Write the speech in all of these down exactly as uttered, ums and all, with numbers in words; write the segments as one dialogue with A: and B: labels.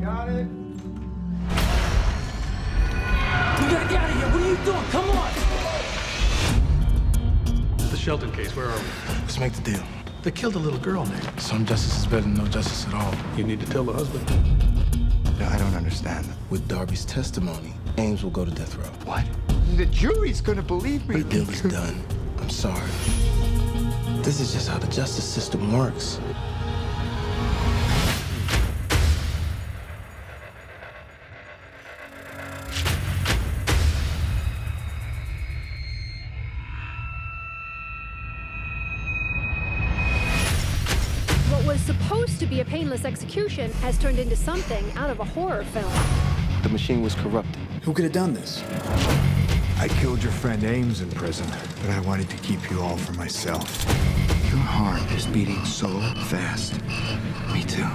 A: Got it.
B: We gotta get out of here. What are you doing? Come on.
C: The Shelton case, where are we?
D: Let's make the deal. They killed a little girl there. Some justice is better than no justice at all.
C: You need to tell the husband.
A: No, I don't understand.
D: With Darby's testimony, Ames will go to death row.
A: What? The jury's gonna believe me.
D: The deal is done. I'm sorry. This is just how the justice system works.
E: What was supposed to be a painless execution has turned into something out of a horror film.
D: The machine was corrupted.
F: Who could have done this?
A: I killed your friend Ames in prison, but I wanted to keep you all for myself. Your heart is beating so fast. Me too.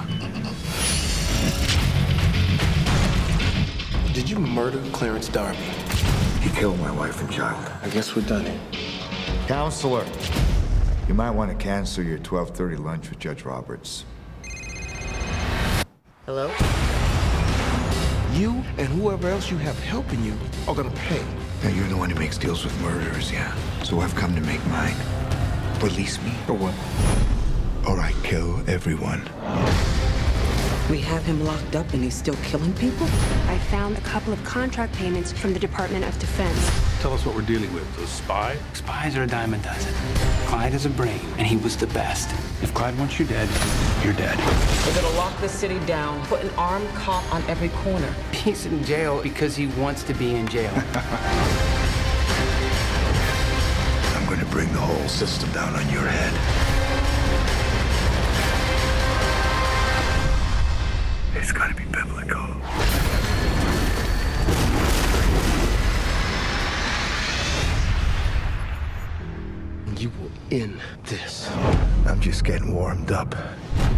D: Did you murder Clarence Darby?
A: He killed my wife and child.
D: I guess we're done here.
A: Counselor, you might want to cancel your twelve thirty lunch with Judge Roberts.
G: Hello?
D: You and whoever else you have helping you are gonna pay.
A: Now, you're the one who makes deals with murderers, yeah? So I've come to make mine. Release me,
D: Or what?
A: or I kill everyone.
G: We have him locked up and he's still killing people?
E: I found a couple of contract payments from the Department of Defense.
C: Tell us what we're dealing with. A spy?
B: Spies are a dime a dozen. Clyde has a brain, and he was the best. If Clyde wants you dead, you're dead.
G: We're gonna lock the city down, put an armed cop on every corner.
B: He's in jail because he wants to be in jail.
A: I'm gonna bring the whole system down on your head. It's gotta be biblical.
D: You will end this.
A: I'm just getting warmed up.